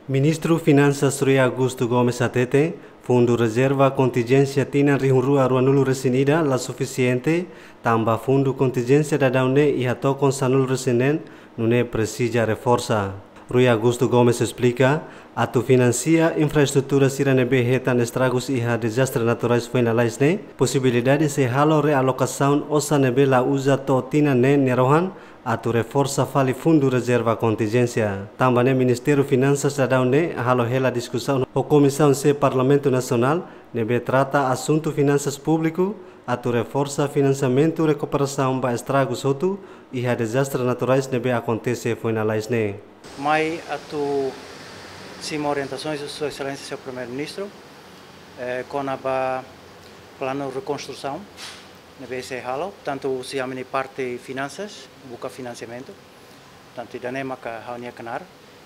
Ministro Finanças Rui Augusto Gomes Atete, Fundo Reserva Contingência Tina Rihunrua Ruanulu Resinida la suficiente, tamba Fundo Contingência da Daune e Hato Consanul Resinen, nune precisa reforça. Rui Augusto Gomes explica, atu financia infraestrutura siranebe retan estragos e desastres naturais finalais ne, possibilidade se halo realocação osa nebe la usa to tina ne nerohan, atu reforça fali Fundo Reserva Contingência. Também o Ministério Finanças da Daune halo hela discussão o Comissão se Parlamento Nacional nebe trata assunto finanças público, atu reforça financiamento recuperação ba estragos hotu e desastres naturais nebe acontece finalais ne. Mai atu cima orientações de Sua Excelência, Sr. Primeiro-Ministro, com a plano de reconstrução, na BC Halo, tanto se a minha parte finanças, busca financiamento, tanto da nema que a Unia Canar,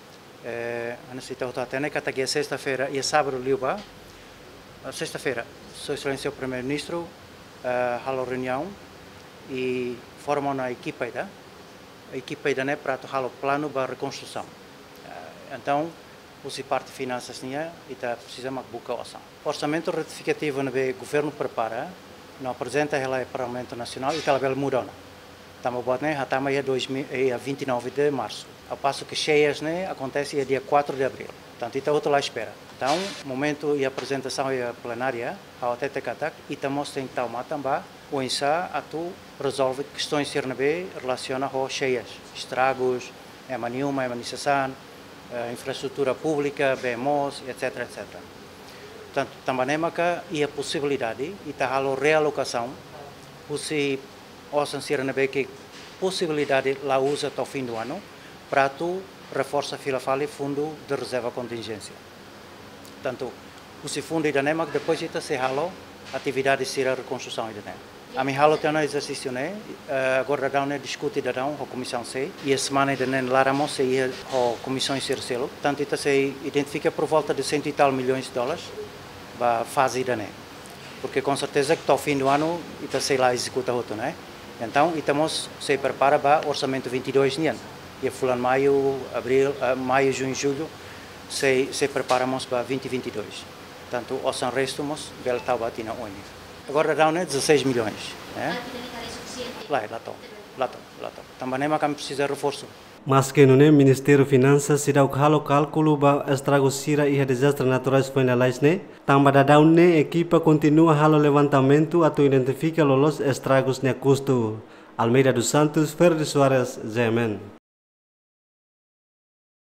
a necessidade até que até sexta-feira e sábado liuba, sexta-feira, Sua Excelência, o Primeiro-Ministro, Halo reunião e forma uma equipa a equipa ainda para o plano para reconstrução. Então, o parte de finanças tinha e está precisamos buscar o orçamento retificativo no governo prepara, não apresenta ela ao Parlamento Nacional e talvez muda. Estamos botando até dia 29 de março. Ao passo que cheias acontece dia 4 de abril. Portanto, está outro lá à espera. Então, momento e apresentação e a plenária, ao TTCATAC, e estamos tentando também o INSA atu resolve questões relacionadas com cheias, estragos, nenhuma, emanização, infraestrutura pública, BMOs, etc, etc. Portanto, também e a possibilidade, e está a realocação, se ouçam ser que possibilidade lá usa até o fim do ano, para tu reforça a fundo de reserva contingência. Portanto, o fundo da NEMA depois está se halo atividade de reconstrução da NEMA. A minha halo tem um exercício agora da discute da a comissão C e a semana da NEM laramos e a comissão Circelo. Portanto, está se identifica por volta de 100 e tal milhões de dólares para a fase da NEM. Porque com certeza que ao fim do ano está se lá executa outro, né? Então, estamos se prepara para o orçamento 22 de ano. E fulano maio, junho, julho se preparamos para 2022. Portanto, o São Restumos, bel tabatina única. Agora dá 16 milhões. Lá estão. Também é que precisa de reforço. Mas que no Ministério Finanças se dá o cálculo para estragos sira e desastres naturais finalais ne, também da equipa continua halo levantamento até identificar os estragos ne custo. Almeida dos Santos, Ferdi Soares, ZMN.